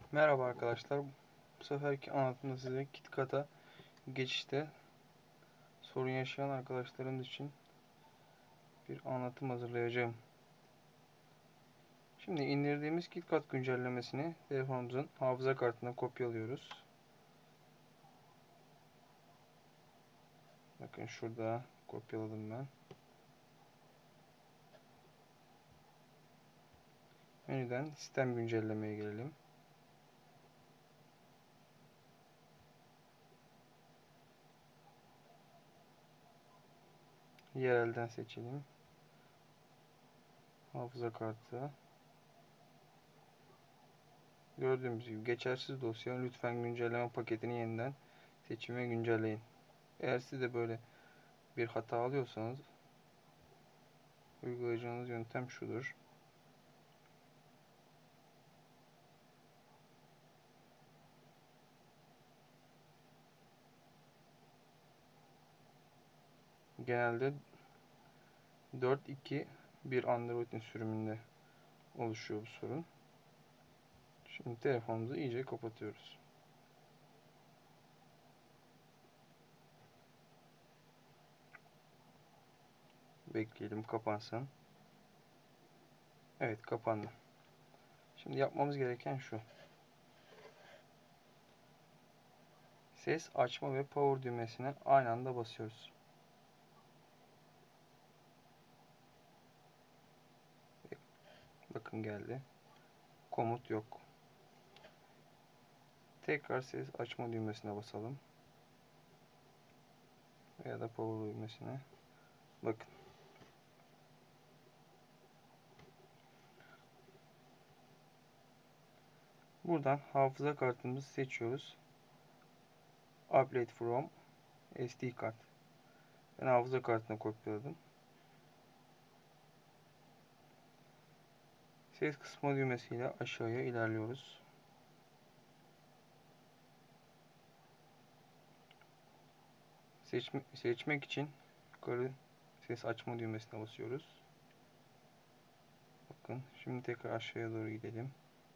Merhaba arkadaşlar. Bu seferki anlatımda size KitKat'a geçişte sorun yaşayan arkadaşlarımız için bir anlatım hazırlayacağım. Şimdi indirdiğimiz KitKat güncellemesini telefonumuzun hafıza kartına kopyalıyoruz. Bakın şurada kopyaladım ben. Menüden sistem güncellemeye gelelim. Yerelden seçelim. Hafıza kartı. Gördüğümüz gibi geçersiz dosya, lütfen güncelleme paketini yeniden seçin ve güncelleyin. Eğer siz de böyle bir hata alıyorsanız uygulayacağınız yöntem şudur. Genelde 4.2 bir Android'in sürümünde oluşuyor bu sorun. Şimdi telefonumuzu iyice kapatıyoruz. Bekleyelim kapansın. Evet, kapandı. Şimdi yapmamız gereken şu. Ses açma ve power düğmesine aynı anda basıyoruz. Bakın geldi. Komut yok. Tekrar ses açma düğmesine basalım. Veya da power düğmesine. Bakın. Buradan hafıza kartımızı seçiyoruz. Upload from SD kart. Ben hafıza kartına kopyaladım. Ses kısma düğmesiyle aşağıya ilerliyoruz. Seçmek için yukarı ses açma düğmesine basıyoruz. Bakın şimdi tekrar aşağıya doğru gidelim.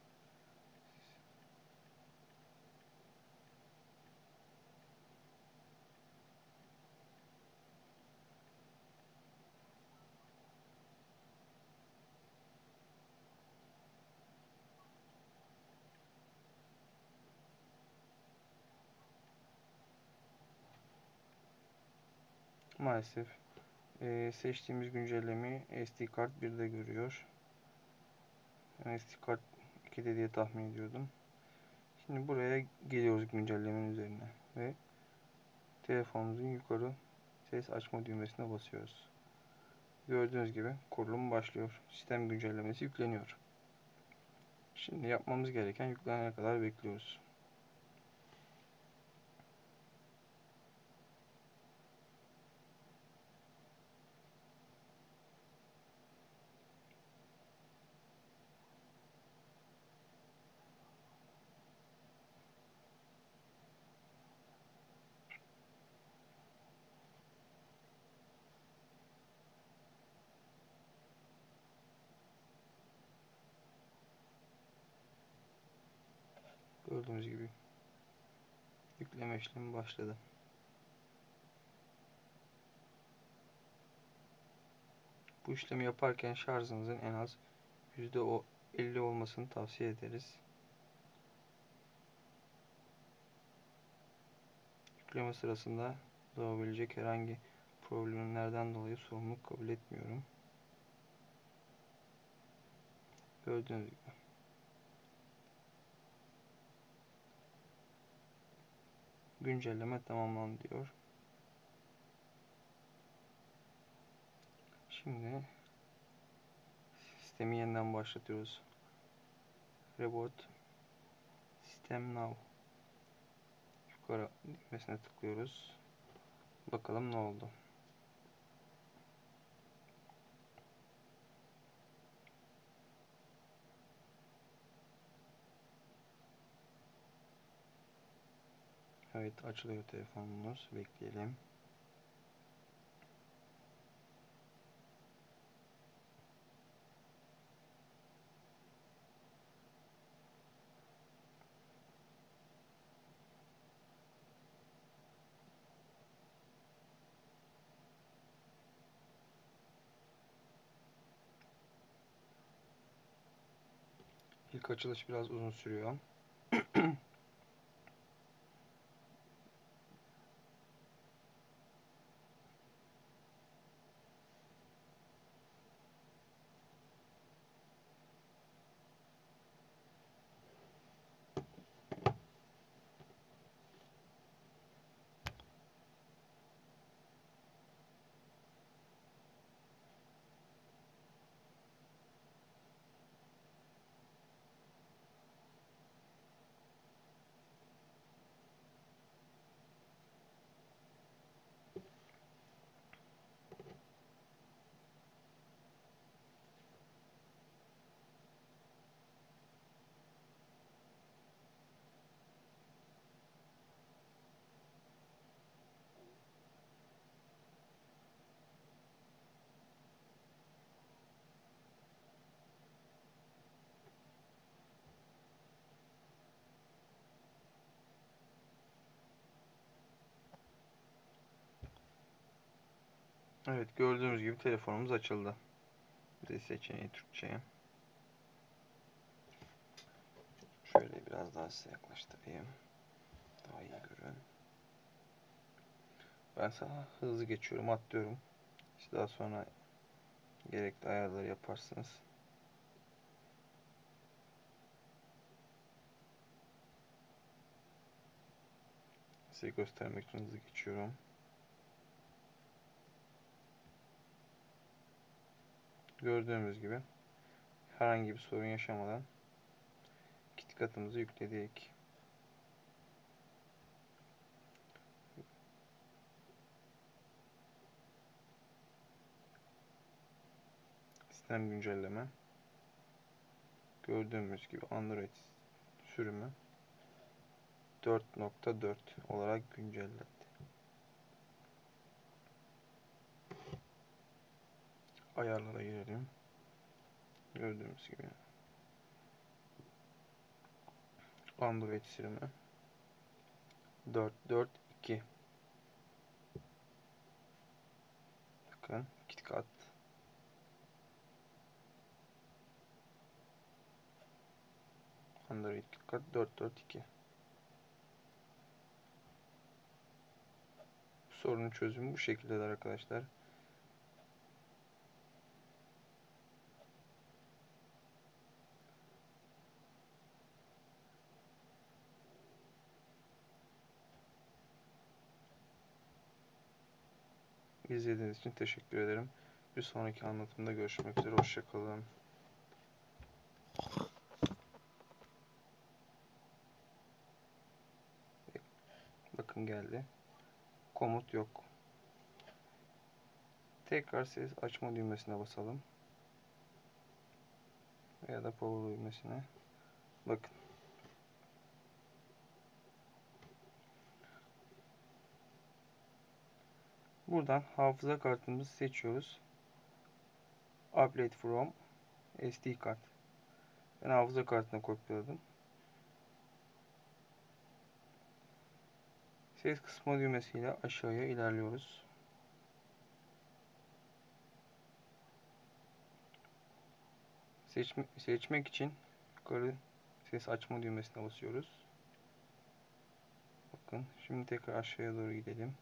Maalesef seçtiğimiz güncellemeyi SD kart 1'de görüyor. Ben SD kart 2'de diye tahmin ediyordum. Şimdi buraya geliyoruz güncellemenin üzerine ve telefonumuzun yukarı ses açma düğmesine basıyoruz. Gördüğünüz gibi kurulum başlıyor. Sistem güncellemesi yükleniyor. Şimdi yapmamız gereken yüklenene kadar bekliyoruz. Gördüğünüz gibi yükleme işlemi başladı. Bu işlemi yaparken şarjınızın en az %50 olmasını tavsiye ederiz. Yükleme sırasında doğabilecek herhangi problemlerden dolayı sorumluluk kabul etmiyorum. Gördüğünüz gibi. Güncelleme tamamlandı diyor. Şimdi sistemi yeniden başlatıyoruz. Reboot System Now. Yukarı düğmesine tıklıyoruz. Bakalım ne oldu. Evet, açılıyor telefonumuz. Bekleyelim. İlk açılış biraz uzun sürüyor. Evet, gördüğünüz gibi telefonumuz açıldı. Dil seçeneği Türkçe'ye. Şöyle biraz daha size yaklaştırayım. Daha iyi görün. Ben sana hızlı geçiyorum, atlıyorum. İşte daha sonra gerekli ayarları yaparsınız. Size göstermek için hızlı geçiyorum. Gördüğümüz gibi herhangi bir sorun yaşamadan KitKat'ımızı yükledik. Sistem güncelleme. Gördüğümüz gibi Android sürümü 4.4 olarak güncellendi. Ayarlara girelim. Gördüğümüz gibi Android sürümü 4.4.2. Bakın KitKat. Android KitKat 4.4.2. Sorunun çözümü bu şekildedir arkadaşlar. İzlediğiniz için teşekkür ederim. Bir sonraki anlatımda görüşmek üzere. Hoşça kalın. Bakın geldi. Komut yok. Tekrar ses açma düğmesine basalım. Ya da power düğmesine. Bakın. Buradan hafıza kartımızı seçiyoruz. Upload from SD kart. Ben hafıza kartına kopyaladım. Ses kısma düğmesiyle aşağıya ilerliyoruz. Seçmek için yukarı ses açma düğmesine basıyoruz. Bakın şimdi tekrar aşağıya doğru gidelim.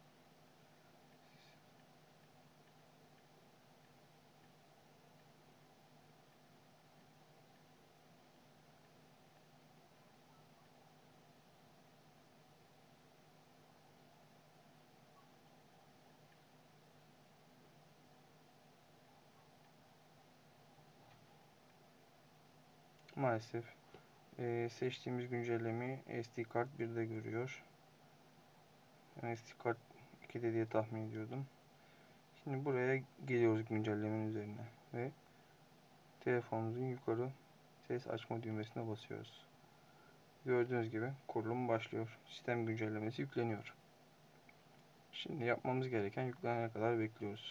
Maalesef seçtiğimiz güncellemeyi SD kart 1'de görüyor. Yani SD kart 2'de diye tahmin ediyordum. Şimdi buraya geliyoruz güncellemenin üzerine ve telefonumuzun yukarı ses açma düğmesine basıyoruz. Gördüğünüz gibi kurulum başlıyor. Sistem güncellemesi yükleniyor. Şimdi yapmamız gereken yüklenene kadar bekliyoruz.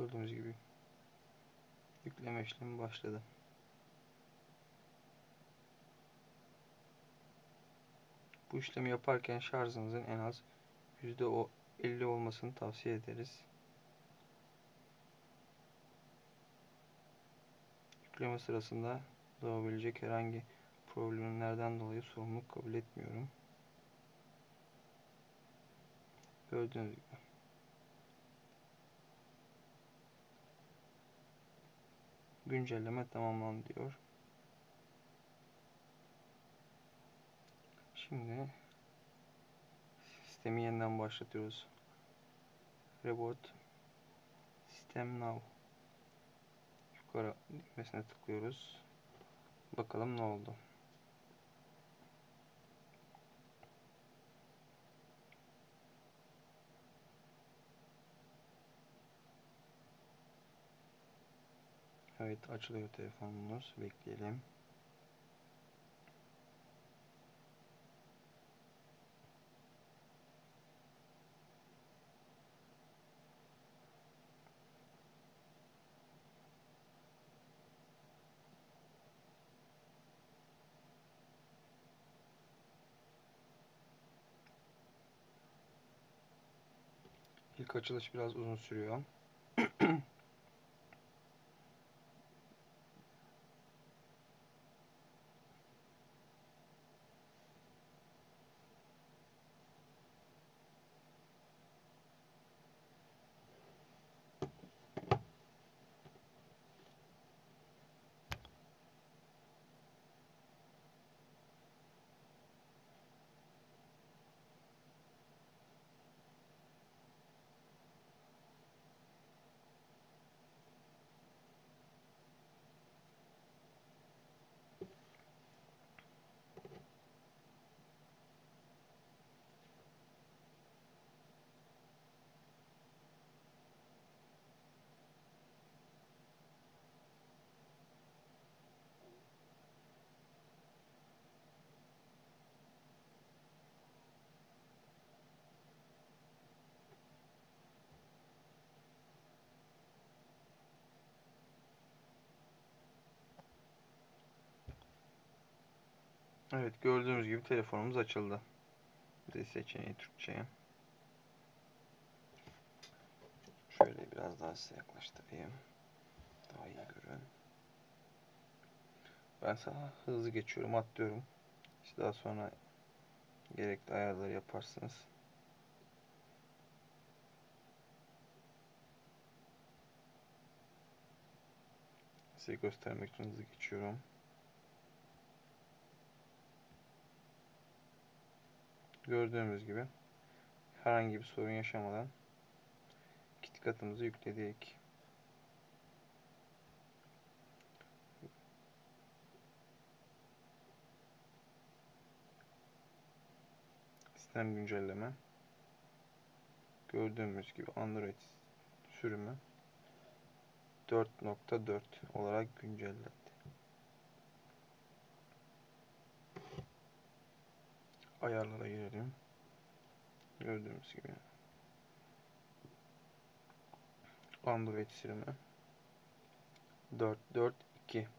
Gördüğünüz gibi yükleme işlemi başladı. Bu işlemi yaparken şarjınızın en az %50 olmasını tavsiye ederiz. Yükleme sırasında doğabilecek herhangi problemlerden dolayı sorumluluk kabul etmiyorum. Gördüğünüz gibi güncelleme tamamlandı diyor. Şimdi sistemi yeniden başlatıyoruz. Reboot System Now yukarı düğmesine tıklıyoruz. Bakalım ne oldu. Evet, açılıyor telefonumuz. Bekleyelim. İlk açılış biraz uzun sürüyor. Evet, gördüğünüz gibi telefonumuz açıldı. Dil seçeneği Türkçe'ye. Şöyle biraz daha size yaklaştırayım. Daha iyi görün. Ben sana hızlı geçiyorum, atlıyorum. İşte daha sonra gerekli ayarları yaparsınız. Size göstermek için hızlı geçiyorum. Gördüğümüz gibi herhangi bir sorun yaşamadan KitKat'ımızı yükledik. Sistem güncelleme. Gördüğümüz gibi Android sürümü 4.4 olarak güncellendi. Ayarlara girelim. Gördüğümüz gibi Android sürümü 4.4.2